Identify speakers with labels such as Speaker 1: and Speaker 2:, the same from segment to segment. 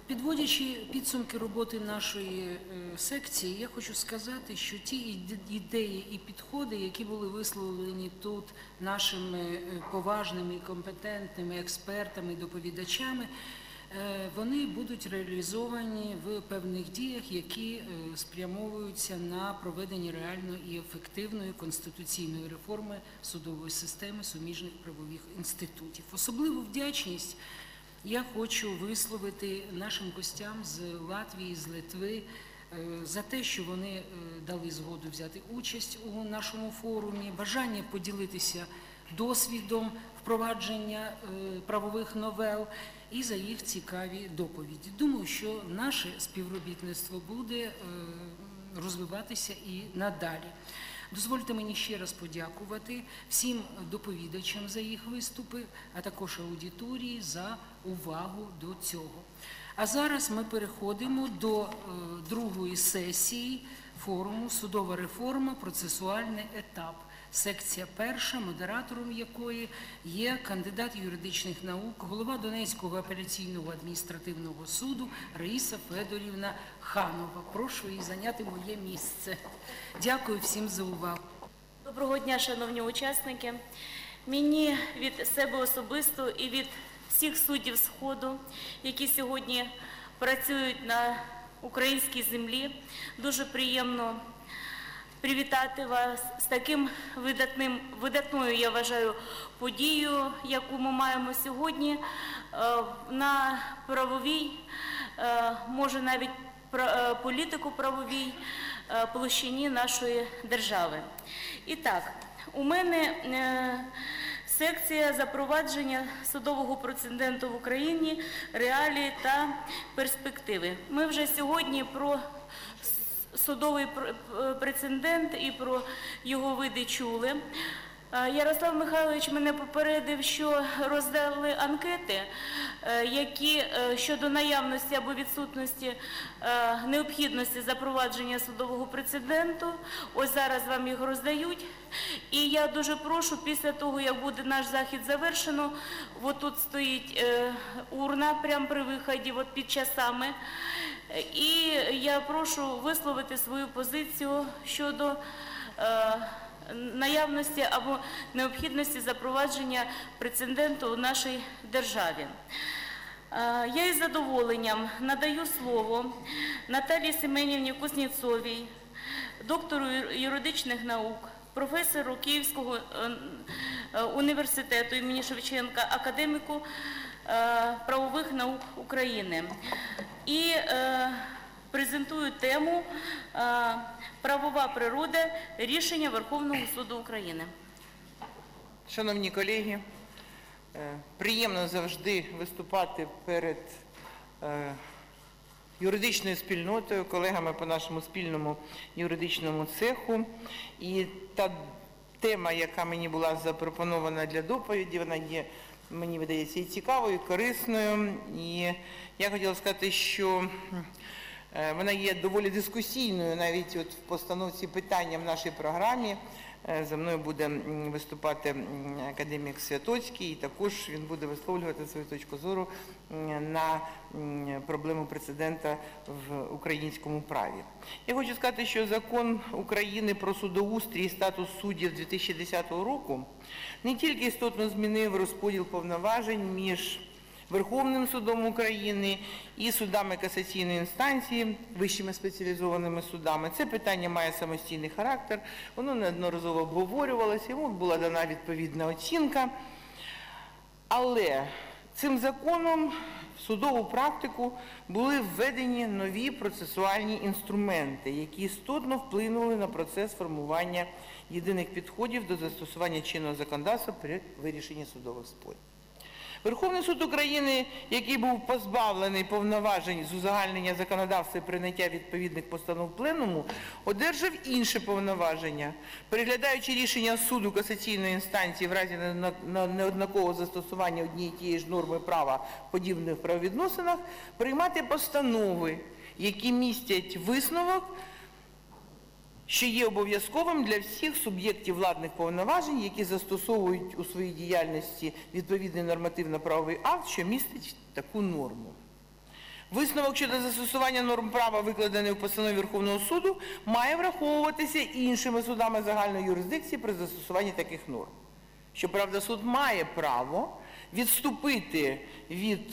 Speaker 1: Підводячи підсумки роботи нашої секції, я хочу сказати, що ті ідеї і підходи, які були висловлені тут нашими поважними і компетентними експертами, доповідачами, вони будуть реалізовані в певних діях, які спрямовуються на проведення реальної і ефективної конституційної реформи судової системи суміжних правових інститутів. Особливу вдячність я хочу висловити нашим гостям з Латвії, з Литви за те, що вони дали згоду взяти участь у нашому форумі, бажання поділитися досвідом впровадження правових новел і за їх цікаві доповіді. Думаю, що наше співробітництво буде розвиватися і надалі. Дозвольте мені ще раз подякувати всім доповідачам за їх виступи, а також аудиторії за увагу до цього. А зараз ми переходимо до другої сесії форуму «Судова реформа. Процесуальний етап». Секція перша, модератором якої є кандидат юридичних наук, голова Донецького апеляційного адміністративного суду Раїса Федорівна Ханова. Прошу її зайняти моє місце. Дякую всім за увагу.
Speaker 2: Доброго дня, шановні учасники. Мені від себе особисто і від всіх суддів Сходу, які сьогодні працюють на українській землі, дуже приємно привітати вас з таким видатною, я вважаю, подією, яку ми маємо сьогодні на правовій, може навіть політико-правовій площині нашої держави. І так, у мене секція запровадження судового прецеденту в Україні, реалії та перспективи. Ми вже сьогодні про судовий прецедент і про його види чули. Ярослав Михайлович мене попередив, що роздали анкети, які щодо наявності або відсутності необхідності запровадження судового прецеденту. Ось зараз вам їх роздають. І я дуже прошу, після того, як буде наш захід завершено, от тут стоїть урна прямо при виході, от під часами. І я прошу висловити свою позицію щодо наявності або необхідності запровадження прецеденту у нашій державі. Я із задоволенням надаю слово Наталії Семенівні Кузнєцовій, доктору юридичних наук, професору Київського університету імені Шевченка, академіку правових наук України. І презентую тему «Правова природа рішення Верховного суду України».
Speaker 3: Шановні колеги, приємно завжди виступати перед юридичною спільнотою, колегами по нашому спільному юридичному цеху. І та тема, яка мені була запропонована для доповіді, вона є, мені видається, і цікавою, і корисною. І я хотіла сказати, що вона є доволі дискусійною, навіть от в постановці питання в нашій програмі. За мною буде виступати академік Святоцький, і також він буде висловлювати свою точку зору на проблему прецедента в українському праві. Я хочу сказати, що Закон України про судоустрій і статус суддів 2010 року не тільки істотно змінив розподіл повноважень між Верховним судом України і судами касаційної інстанції, вищими спеціалізованими судами. Це питання має самостійний характер, воно неодноразово обговорювалося, йому була дана відповідна оцінка. Але цим законом в судову практику були введені нові процесуальні інструменти, які істотно вплинули на процес формування єдиних підходів до застосування чинного законодавства при вирішенні судових спорів. Верховний суд України, який був позбавлений повноважень з узагальнення законодавства і прийняття відповідних постанов Пленуму, одержав інше повноваження. Переглядаючи рішення суду касаційної інстанції в разі неоднакового застосування однієї тієї ж норми права в подібних правовідносинах, приймати постанови, які містять висновок, що є обов'язковим для всіх суб'єктів владних повноважень, які застосовують у своїй діяльності відповідний нормативно-правовий акт, що містить таку норму. Висновок щодо застосування норм права, викладений у постанові Верховного суду, має враховуватися іншими судами загальної юрисдикції при застосуванні таких норм. Щоправда, суд має право відступити від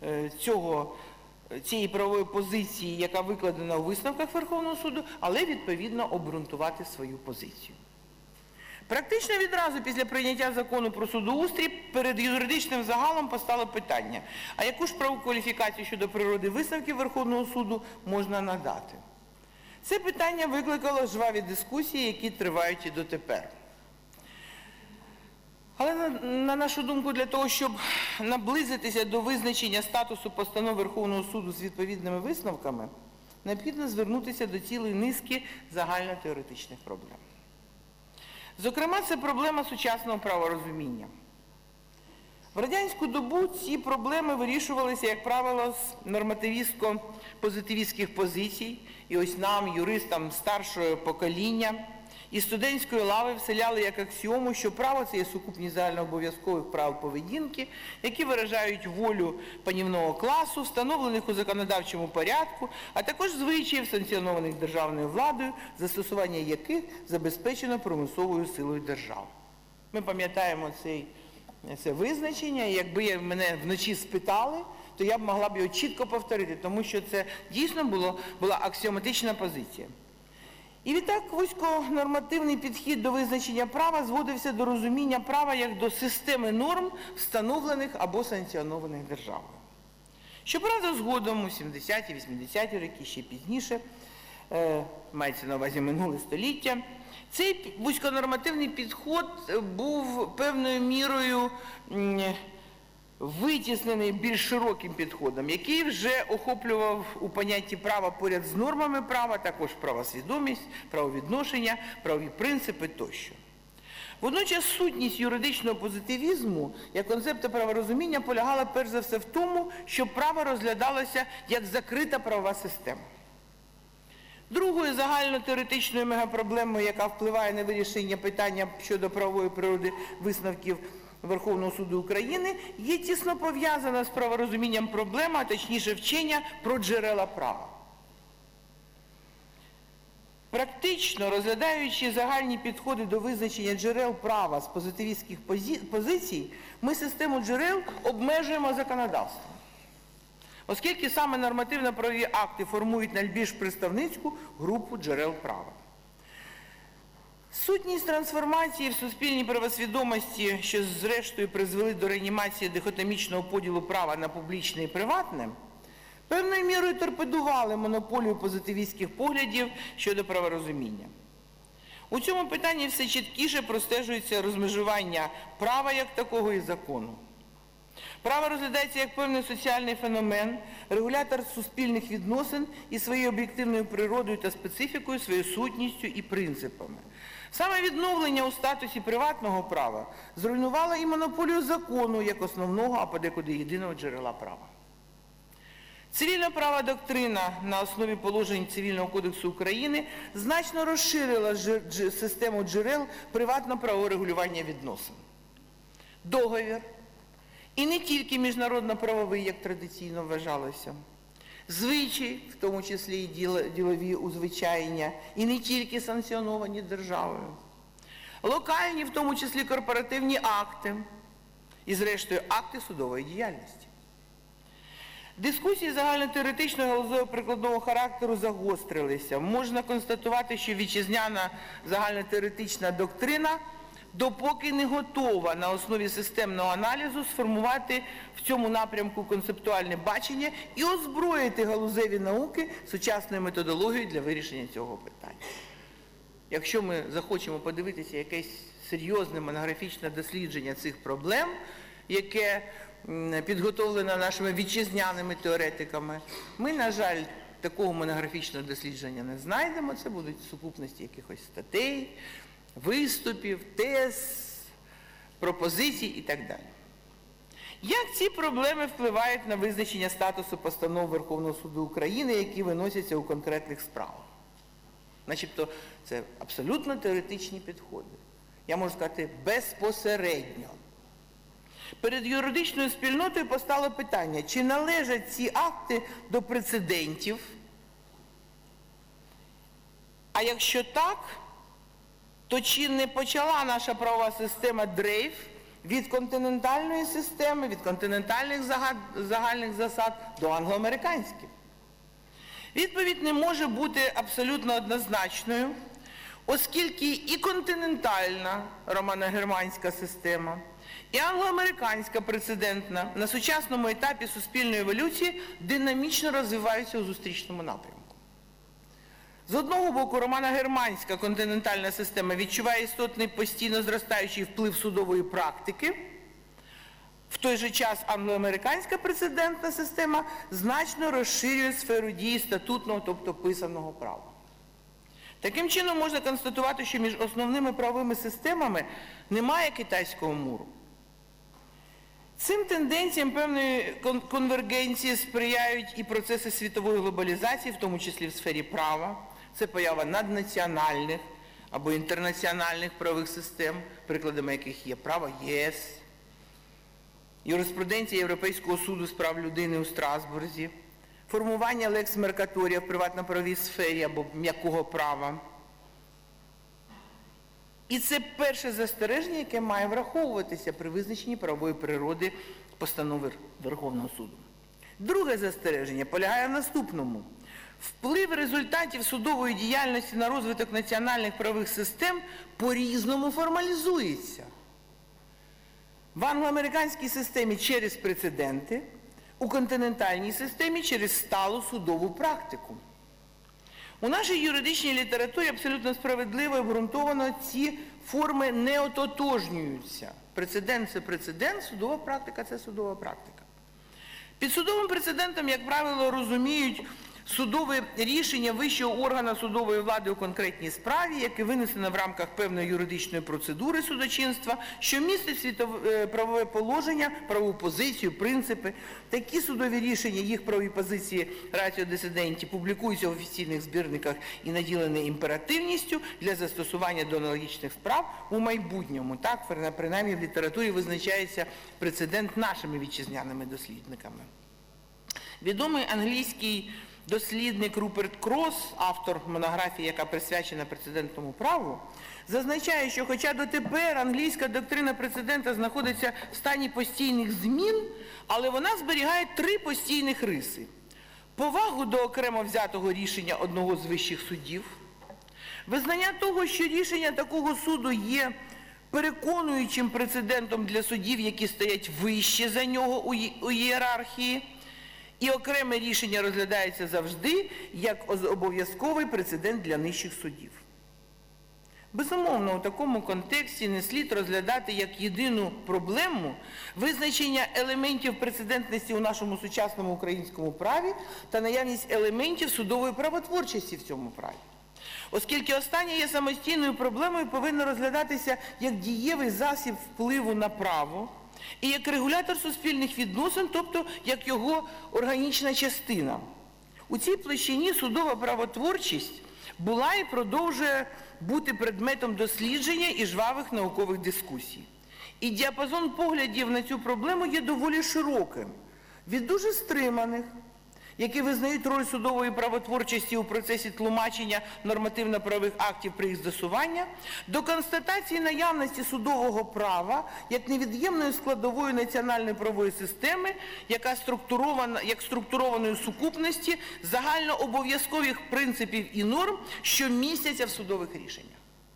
Speaker 3: цієї правової позиції, яка викладена у висновках Верховного суду, але відповідно обґрунтувати свою позицію. Практично відразу після прийняття закону про судоустрій перед юридичним загалом постало питання, а яку ж правову кваліфікацію щодо природи висновків Верховного суду можна надати? Це питання викликало жваві дискусії, які тривають і дотепер. Але, на нашу думку, для того, щоб наблизитися до визначення статусу постанов Верховного суду з відповідними висновками, необхідно звернутися до цілої низки загальнотеоретичних проблем. Зокрема, це проблема сучасного праворозуміння. В радянську добу ці проблеми вирішувалися, як правило, з нормативістсько-позитивістських позицій. І ось нам, юристам старшого покоління, із студентської лави вселяли як аксіому, що право – це є сукупність загальнообов'язкових правил поведінки, які виражають волю панівного класу, встановлених у законодавчому порядку, а також звичаїв, санкціонованих державною владою, застосування яких забезпечено примусовою силою держави. Ми пам'ятаємо це визначення, і якби мене вночі спитали, то я б могла б його чітко повторити, тому що це дійсно була аксіоматична позиція. І відтак вузьконормативний підхід до визначення права зводився до розуміння права як до системи норм, встановлених або санкціонованих державою. Щоправда, згодом у 70-ті, 80-ті роки, ще пізніше, мається на увазі минуле століття, цей вузьконормативний підхід був певною мірою витіснений більш широким підходом, який вже охоплював у понятті права поряд з нормами права, також правосвідомість, правовідношення, правові принципи тощо. Водночас сутність юридичного позитивізму як концепту праворозуміння полягала перш за все в тому, що право розглядалося як закрита правова система. Другою загальнотеоретичною мегапроблемою, яка впливає на вирішення питання щодо правової природи висновків Верховного суду України, є тісно пов'язана з праворозумінням проблема, а точніше вчення про джерела права. Практично розглядаючи загальні підходи до визначення джерел права з позитивістських позицій, ми систему джерел обмежуємо законодавством. Оскільки саме нормативно-правові акти формують найбільш представницьку групу джерел права. Сутність трансформації в суспільній правосвідомості, що зрештою призвели до реанімації дихотомічного поділу права на публічне і приватне, певною мірою торпедували монополію позитивістських поглядів щодо праворозуміння. У цьому питанні все чіткіше простежується розмежування права як такого і закону. Право розглядається як певний соціальний феномен, регулятор суспільних відносин і своєю об'єктивною природою та специфікою, своєю сутністю і принципами. Саме відновлення у статусі приватного права зруйнувало і монополію закону як основного, а подекуди єдиного джерела права. Цивільна права доктрина на основі положень Цивільного кодексу України значно розширила систему джерел приватно-правового регулювання відносин. Договір, і не тільки міжнародно-правовий, як традиційно вважалося, звичаї, в тому числі і ділові узвичаєння, і не тільки санкціоновані державою, локальні, в тому числі корпоративні акти, і зрештою акти судової діяльності. Дискусії загальнотеоретичного галузево-прикладного характеру загострилися. Можна констатувати, що вітчизняна загальнотеоретична доктрина допоки не готова на основі системного аналізу сформувати в цьому напрямку концептуальне бачення і озброїти галузеві науки сучасною методологією для вирішення цього питання. Якщо ми захочемо подивитися якесь серйозне монографічне дослідження цих проблем, яке підготовлено нашими вітчизняними теоретиками, ми, на жаль, такого монографічного дослідження не знайдемо. Це будуть сукупності якихось статей, виступів, тез, пропозицій і так далі. Як ці проблеми впливають на визначення статусу постанов Верховного суду України, які виносяться у конкретних справах? Начебто це абсолютно теоретичні підходи. Я можу сказати, безпосередньо. Перед юридичною спільнотою постало питання, чи належать ці акти до прецедентів, а якщо так, то чи не почала наша правова система дрейф від континентальної системи, від континентальних загальних засад до англоамериканських? Відповідь не може бути абсолютно однозначною, оскільки і континентальна романо-германська система, і англоамериканська прецедентна на сучасному етапі суспільної еволюції динамічно розвиваються у зустрічному напрямку. З одного боку, романо-германська континентальна система відчуває істотний постійно зростаючий вплив судової практики. В той же час англоамериканська прецедентна система значно розширює сферу дії статутного, тобто писаного права. Таким чином можна констатувати, що між основними правовими системами немає китайського муру. Цим тенденціям певної конвергенції сприяють і процеси світової глобалізації, в тому числі в сфері права. Це поява наднаціональних або інтернаціональних правових систем, прикладами яких є право ЄС, юриспруденція Європейського суду з прав людини у Страсбурзі, формування лекс меркаторія в приватно-правовій сфері або м'якого права. І це перше застереження, яке має враховуватися при визначенні правової природи постанови Верховного суду. Друге застереження полягає в наступному. Вплив результатів судової діяльності на розвиток національних правових систем по-різному формалізується. В англоамериканській системі через прецеденти, у континентальній системі через сталу судову практику. У нашій юридичній літературі абсолютно справедливо і обґрунтовано ці форми не ототожнюються. Прецедент – це прецедент, судова практика – це судова практика. Під судовим прецедентом, як правило, розуміють судове рішення вищого органу судової влади у конкретній справі, яке винесено в рамках певної юридичної процедури судочинства, що містить правове положення, правову позицію, принципи. Такі судові рішення, їх правові позиції ratio decidendi публікуються в офіційних збірниках і наділені імперативністю для застосування до аналогічних справ у майбутньому. Так, принаймні в літературі визначається прецедент нашими вітчизняними дослідниками. Відомий англійський дослідник Руперт Крос, автор монографії, яка присвячена прецедентному праву, зазначає, що хоча дотепер англійська доктрина прецедента знаходиться в стані постійних змін, але вона зберігає три постійних риси. Повагу до окремо взятого рішення одного з вищих судів, визнання того, що рішення такого суду є переконуючим прецедентом для судів, які стоять вище за нього у ієрархії, і окреме рішення розглядається завжди як обов'язковий прецедент для нижчих судів. Безумовно, у такому контексті не слід розглядати як єдину проблему визначення елементів прецедентності у нашому сучасному українському праві та наявність елементів судової правотворчості в цьому праві. Оскільки останнє є самостійною проблемою, повинно розглядатися як дієвий засіб впливу на право і як регулятор суспільних відносин, тобто як його органічна частина. У цій площині судова правотворчість була і продовжує бути предметом дослідження і жвавих наукових дискусій. І діапазон поглядів на цю проблему є доволі широким. Від дуже стриманих, які визнають роль судової правотворчості у процесі тлумачення нормативно-правових актів при їх застосуванні, до констатації наявності судового права як невід'ємної складової національної правової системи, як структурованої сукупності загальнообов'язкових принципів і норм, що містяться в судових рішеннях.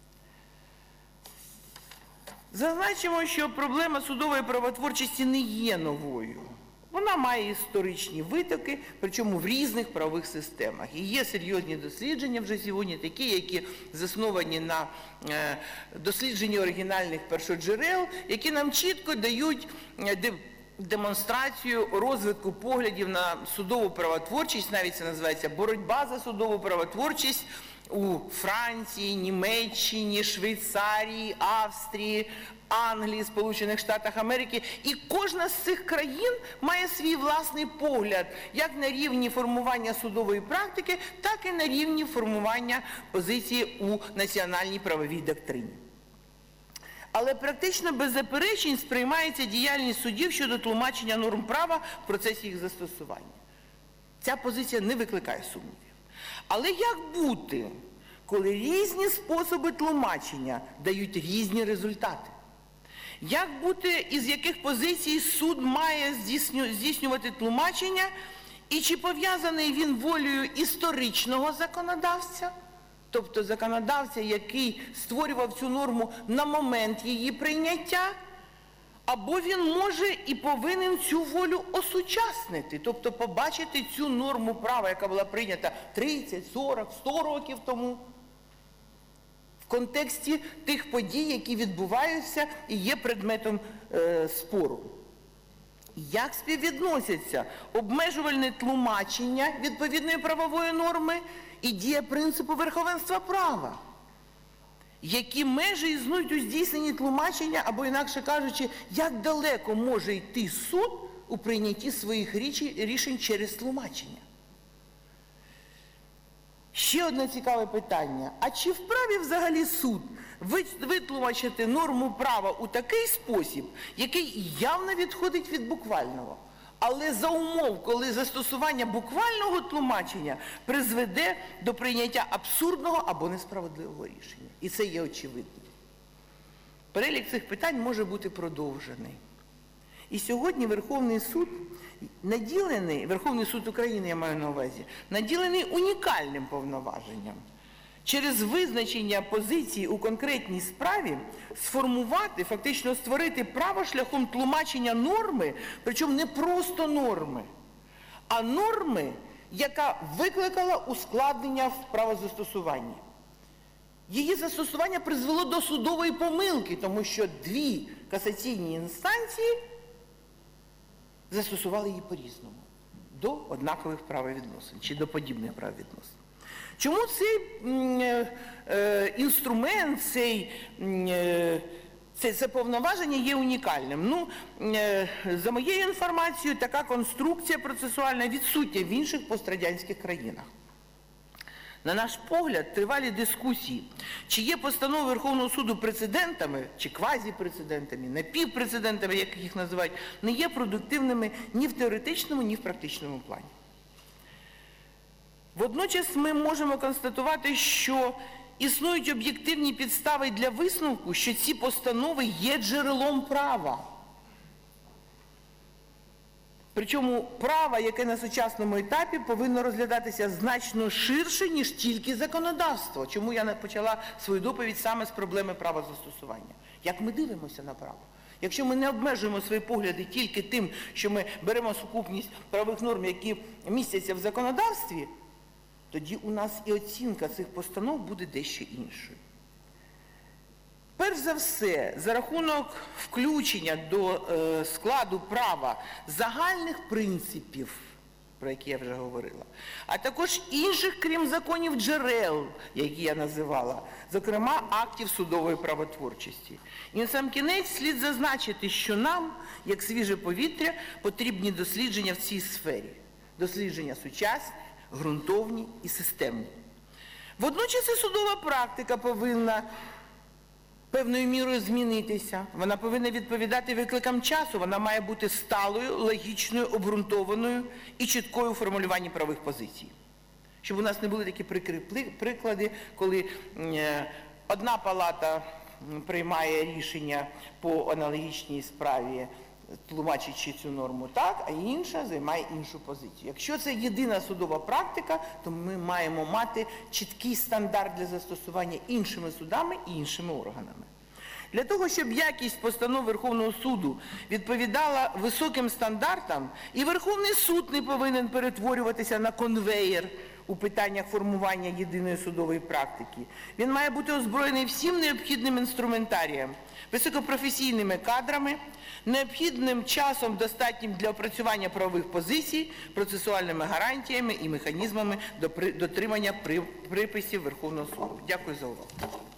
Speaker 3: Зазначимо, що проблема судової правотворчості не є новою. Вона має історичні витоки, причому в різних правових системах. І є серйозні дослідження вже сьогодні, такі, які засновані на дослідженні оригінальних першоджерел, які нам чітко дають демонстрацію розвитку поглядів на судову правотворчість, навіть це називається боротьба за судову правотворчість у Франції, Німеччині, Швейцарії, Австрії, Англії, Сполучених Штатах Америки. І кожна з цих країн має свій власний погляд, як на рівні формування судової практики, так і на рівні формування позиції у національній правовій доктрині. Але практично без заперечень сприймається діяльність судів щодо тлумачення норм права в процесі їх застосування. Ця позиція не викликає сумнівів. Але як бути, коли різні способи тлумачення дають різні результати? Як бути, із яких позицій суд має здійснювати тлумачення, і чи пов'язаний він волею історичного законодавця, тобто законодавця, який створював цю норму на момент її прийняття, або він може і повинен цю волю осучаснити, тобто побачити цю норму права, яка була прийнята 30, 40, 100 років тому, в контексті тих подій, які відбуваються і є предметом спору. Як співвідносяться обмежувальне тлумачення відповідної правової норми і дія принципу верховенства права? Які межі існують у здійсненні тлумачення, або, інакше кажучи, як далеко може йти суд у прийнятті своїх рішень через тлумачення? Ще одне цікаве питання. А чи вправі взагалі суд витлумачити норму права у такий спосіб, який явно відходить від буквального, але за умов, коли застосування буквального тлумачення призведе до прийняття абсурдного або несправедливого рішення? І це є очевидно. Перелік цих питань може бути продовжений. І сьогодні Верховний суд наділений, Верховний суд України, я маю на увазі, наділений унікальним повноваженням. Через визначення позиції у конкретній справі сформувати, фактично створити право шляхом тлумачення норми, причому не просто норми, а норми, яка викликала ускладнення в правозастосуванні. Її застосування призвело до судової помилки, тому що дві касаційні інстанції застосували її по-різному, до однакових правовідносин, чи до подібних правовідносин. Чому цей інструмент, це повноваження є унікальним? Ну, за моєю інформацією, така конструкція процесуальна відсутня в інших пострадянських країнах. На наш погляд, тривалі дискусії, чи є постанови Верховного суду прецедентами, чи квазіпрецедентами, напівпрецедентами, як їх називають, не є продуктивними ні в теоретичному, ні в практичному плані. Водночас ми можемо констатувати, що існують об'єктивні підстави для висновку, що ці постанови є джерелом права. Причому право, яке на сучасному етапі повинно розглядатися значно ширше, ніж тільки законодавство. Чому я почала свою доповідь саме з проблеми правозастосування. Як ми дивимося на право? Якщо ми не обмежуємо свої погляди тільки тим, що ми беремо сукупність правових норм, які містяться в законодавстві, тоді у нас і оцінка цих постанов буде дещо іншою. Перш за все, за рахунок включення до складу права загальних принципів, про які я вже говорила, а також інших, крім законів, джерел, які я називала, зокрема, актів судової правотворчості. І насамкінець слід зазначити, що нам, як свіже повітря, потрібні дослідження в цій сфері. Дослідження сучасні, ґрунтовні і системні. Водночас і судова практика повинна певною мірою змінитися. Вона повинна відповідати викликам часу, вона має бути сталою, логічною, обґрунтованою і чіткою у формулюванні правових позицій. Щоб у нас не були такі прикрі приклади, коли одна палата приймає рішення по аналогічній справі, тлумачачи цю норму так, а інша займає іншу позицію. Якщо це єдина судова практика, то ми маємо мати чіткий стандарт для застосування іншими судами і іншими органами. Для того, щоб якість постанов Верховного суду відповідала високим стандартам, і Верховний суд не повинен перетворюватися на конвеєр у питаннях формування єдиної судової практики. Він має бути озброєний всім необхідним інструментарієм, високопрофесійними кадрами, необхідним часом, достатнім для опрацювання правових позицій, процесуальними гарантіями і механізмами дотримання приписів Верховного суду. Дякую за увагу.